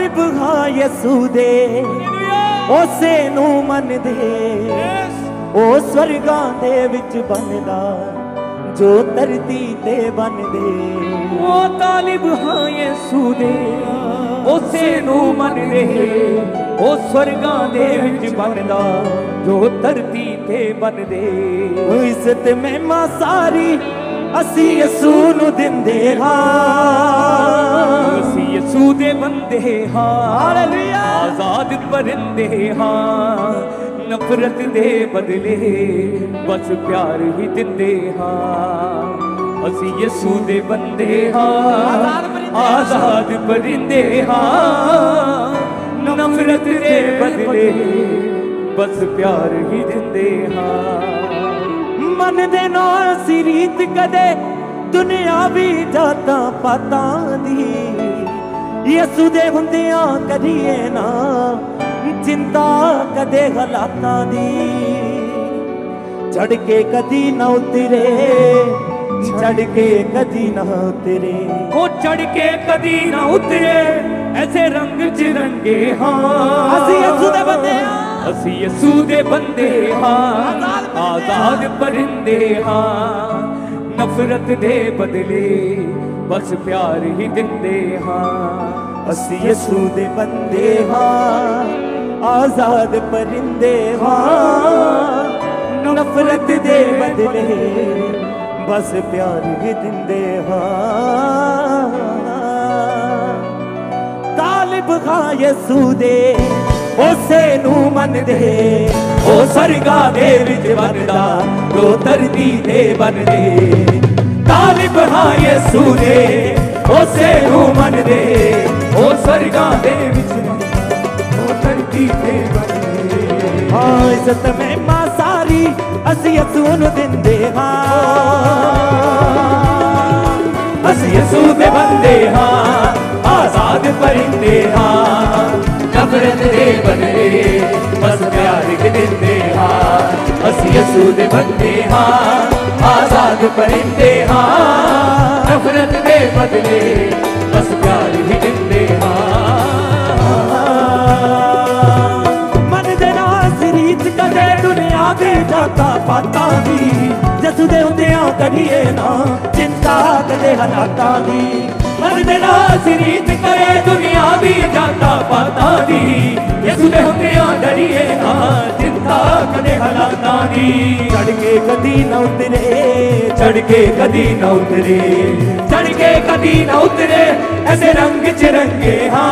तालिब हाँ यसू दे उसे नू मन दे ओ स्वर्गां दे विच बनदा जो धरती ते बन दे। ओ तालिब हाँ यसू दे उसे नू मन दे ओ स्वर्गां दे विच बनदा जो धरती ते बन दे। इज्जत महिमा सारी असी यसू नू दिंदे हां असी यसू दे बंदे हां हालेलुया आजाद परिंदे हां नफरत दे बदले बस प्यार ही दिंदे हां असी यसू दे बंदे हां आजाद परिंदे हां नफरत दे बदले बस प्यार ही दिंदे हां। मन दे ना सी रीत कदे दुनिया भी जाता पाता दी यसू दे हुंदियां करिए ना चिंता कदे हालातां दी चढ़ के कदी ना उतरे चढ़ के कदी ना उतरे ओ चढ़ के कदी ना उतरे ऐसे रंग चिरंगे हां असी यसू दे बंदे हां असी यसू दे बंदे हां आजाद परिंदे हां नफरत दे बदले बस प्यार ही दिंदे हां। असी यसू दे बंदे हां आजाद परिंदे हां नफरत दे बदले बस प्यार ही दिंदे हां। तालिब खां यसू दे उसे नू मन दे ओ स्वर्गां दे विच बनदा जो धरती ते बन दे। तालिब हां यसू दे उसे नू मन दे ओ स्वर्गां दे विच जो धरती ते बन दे। हां इज्जत महिमा सारी असी यसू नू दिंदे हां असी यसू दे बंदे हां आजाद परिंदे हां नफरत दे बदले बस प्यार ही दिंदे हां। असी यसू दे बंदे हां आजाद परिंदे हां नफरत दे बदले बस प्यार ही दिंदे हां। मन दे नाल रीत कदे दुनिया दे जाता पाता दी यसू दे हुंदियां करिए ना चिंता कदे हालातां दी। मन दे नाल रीत करे दुनिया भी जाता पाता दी यसू दे हुंदियां डरिए ना चिंता कदे हालातां दी। चढ़ के कदी ना उतरे चढ़ के कदी ना उतरे चढ़ के कदी ना उतरे ऐसे रंग चिरंगे हां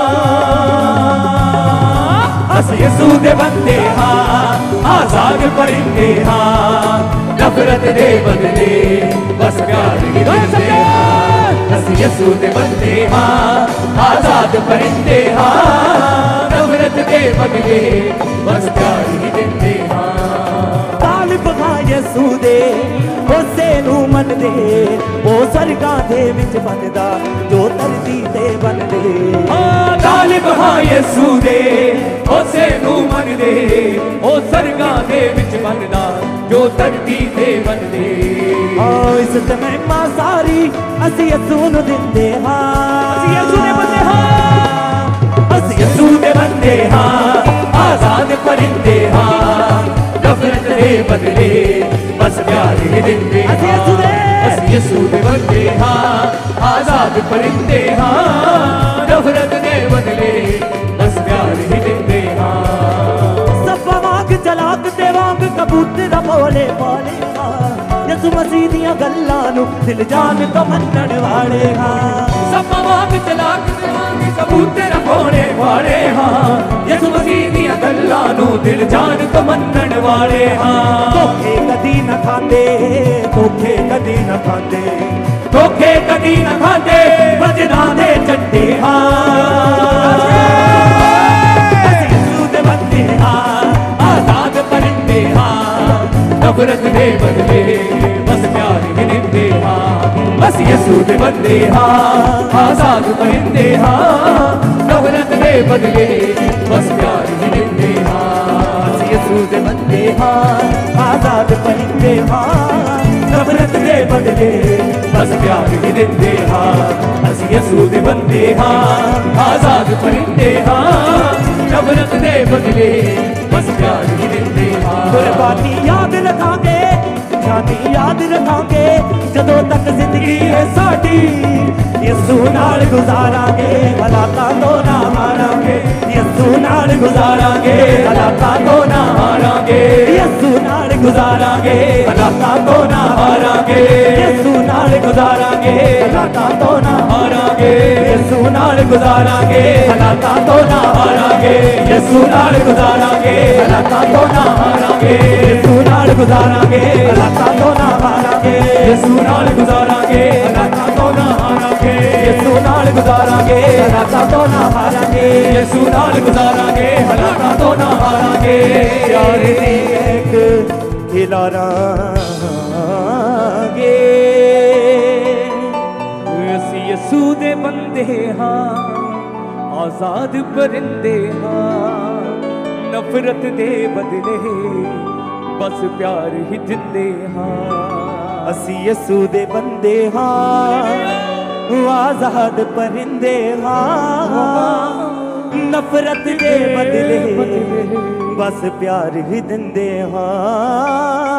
असी यसू दे बंदे हां आजाद परिंदे हां नफरत दे बदले बस प्यार ही दिंदे हां। असी यसू दे बंदे हां आजाद परिंदे हां नफरत दे बदले बस प्यार ही दिंदे हां। तालिब हां यसू दे उसे नू मन दे ओ स्वर्गां दे विच बनदा जो धरती ते बन दे। तालिब हां यसू दे उसे नू मन दे ओ स्वर्गां दे विच बनदा जो धरती ते बन दे। इज्जत महिमा सारी असी यसू नू दिंदे हां असी यसू दे बंदे हां असी यसू दे बंदे हां आजाद परिंदे हां नफरत दे बदले बस प्यार ही दिंदे हां। असी यसू दे बंदे हां आजाद परिंदे हां नफरत दे बदले बस प्यार ही दिंदे हां। सब वांग चलाक ते वांग कबूतर बोले बोले यसू मसीह दियां गल्लां नू दिल जान तो मनण वाले हां। सब वांग चलाक ते वांग कबूतर बोले वाले हां यसू मसीह दियां गल्लां नू दिल जान तो मनण वाले हां। धोखे कदी न खांदे धोखे कदी न खांदे धोखे कदी न खांदे वजना दे चट्टे हां असी यसू दे बंदे हां आजाद परिंदे हां नफरत दे बदले बस प्यार ही दिंदे हां। असी यसू दे बंदे हां आजाद परिंदे हां नफरत दे बदले बस प्यार ही दिंदे हां। असी यसू दे बंदे हां आजाद परिंदे हां नफरत दे बदले बस प्यार ही दिंदे हां। असी यसू दे बंदे हां आजाद परिंदे हाँ नफरत दे बदले बस प्यार ही दिंदे हाँ कुर्बानी याद रखांगे जानी याद रखांगे जदों तक जिंदगी है साडी यसू नाल गुजारांगे हालातां तो ना हारांगे यसू नाल गुजारांगे हालातां तो ना हारांगे यसू नाल गुजारांगे हालातां तो ना हारांगे यसू नाल गुजारांगे हालातां तो ना हारांगे यसू नाल गुजारांगे हालातां तो ना हारांगे यसू नाल गुजारांगे हालातां तो ना हारांगे यसू नाल गुजारांगे हालातां तो ना हारांगे यसू नाल गुजारांगे हालातां तो ना हारांगे यसू नाल गुजारांगे हालातां तो ना हारांगे यसू नाल गुजारांगे हालातां तो ना हारांगे प्यार दी एक खिलारांगे ਅਸੀਂ ਯਸੂ ਦੇ ਬੰਦੇ ਹਾਂ ਆਜ਼ਾਦ ਪਰਿੰਦੇ ਹਾਂ ਨਫ਼ਰਤ ਦੇ ਬਦਲੇ ਬਸ ਪਿਆਰ ਹੀ ਦਿੰਦੇ ਹਾਂ ਅਸੀਂ ਯਸੂ ਦੇ ਬੰਦੇ ਹਾਂ ਆਜ਼ਾਦ ਪਰਿੰਦੇ ਹਾਂ ਨਫ਼ਰਤ ਦੇ ਬਦਲੇ ਬਸ ਪਿਆਰ ਹੀ ਦਿੰਦੇ ਹਾਂ